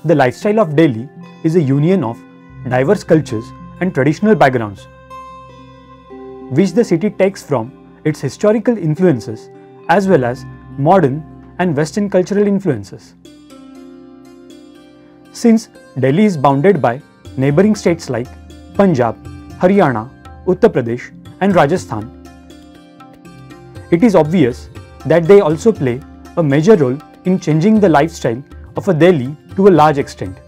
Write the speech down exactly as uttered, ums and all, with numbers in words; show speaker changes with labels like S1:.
S1: The lifestyle of Delhi is a union of diverse cultures and traditional backgrounds, which the city takes from its historical influences as well as modern and Western cultural influences. Since Delhi is bounded by neighbouring states like Punjab, Haryana, Uttar Pradesh and Rajasthan, it is obvious that they also play a major role in changing the lifestyle of a Delhi to a large extent.